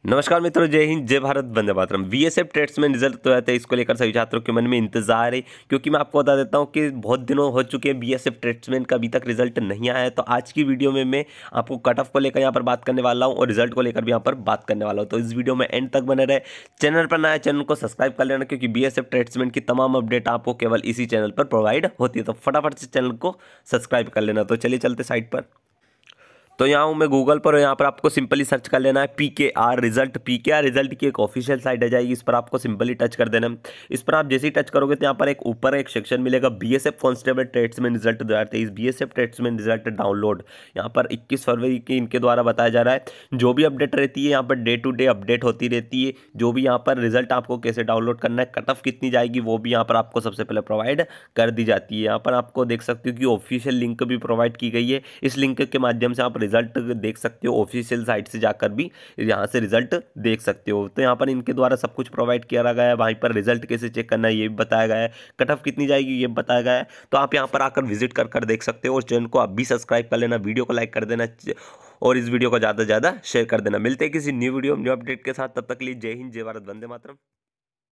नमस्कार मित्रों, जय हिंद, जय Bharat, Vande Mataram. BSF tradesman result तो आते हैं, इसको लेकर सभी छात्रों के मन में इंतजार है, क्योंकि मैं आपको बता देता हूं कि बहुत दिनों हो चुके हैं बीएसएफ ट्रेड्समैन का अभी तक रिजल्ट नहीं आया है। तो आज की वीडियो में मैं आपको कट ऑफ को लेकर यहाँ पर बात करने वाला हूँ और रिजल्ट को लेकर भी यहाँ पर बात करने वाला हूँ। तो इस वीडियो में एंड तक बने रहे। चैनल पर नया, चैनल को सब्सक्राइब कर लेना, क्योंकि बीएसएफ ट्रेड्समैन की तमाम अपडेट आपको केवल इसी चैनल पर प्रोवाइड होती है। तो फटाफट से चैनल को सब्सक्राइब कर लेना। तो चलिए चलते साइट पर। तो यहाँ हूँ मैं गूगल पर, और यहाँ पर आपको सिंपली सर्च कर लेना है पीकेआर रिजल्ट। पीकेआर रिजल्ट की एक ऑफिशियल साइट आ जाएगी, इस पर आपको सिंपली टच कर देना है। इस पर आप जैसे ही टच करोगे तो यहाँ पर एक ऊपर एक सेक्शन मिलेगा, BSF constable tradesman result 2023, BSF tradesman result download. यहाँ पर 21 फरवरी की इनके द्वारा बताया जा रहा है। जो भी अपडेट रहती है यहाँ per day to day update होती रहती है। जो भी यहाँ पर रिजल्ट आपको कैसे डाउनलोड करना है, कट ऑफ कितनी जाएगी, वो भी यहाँ पर आपको सबसे पहले प्रोवाइड कर दी जाती है। यहाँ पर आपको देख सकते हो कि ऑफिशियल लिंक भी प्रोवाइड की गई है। इस लिंक के माध्यम से आप रिजल्ट देख सकते हो, ऑफिशियल साइट से जाकर भी यहाँ से रिजल्ट देख सकते हो। तो यहाँ पर इनके द्वारा सब कुछ प्रोवाइड किया गया है। वहीं पर रिजल्ट कैसे चेक करना है ये भी बताया गया है, कट ऑफ कितनी जाएगी ये बताया गया है। तो आप यहाँ पर आकर विजिट कर कर देख सकते हो, और चैनल को आप भी सब्सक्राइब कर लेना, वीडियो को लाइक कर देना, और इस वीडियो को ज़्यादा से ज़्यादा शेयर कर देना। मिलते हैं किसी न्यू वीडियो न्यू अपडेट के साथ, तब तक के लिए जय हिंद, जय भारत, वंदे मातरम।